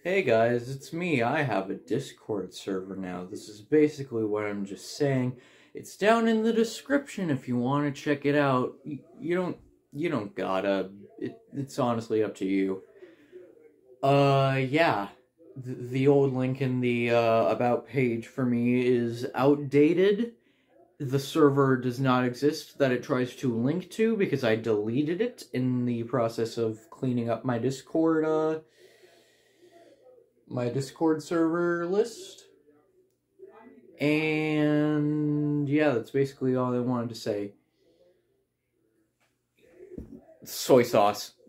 Hey guys, it's me. I have a Discord server now. This is basically what I'm just saying. It's down in the description if you want to check it out. You don't gotta. It's honestly up to you. Yeah. The old link in the about page for me is outdated. The server does not exist that it tries to link to because I deleted it in the process of cleaning up my Discord server list. And yeah, that's basically all I wanted to say. Soy sauce.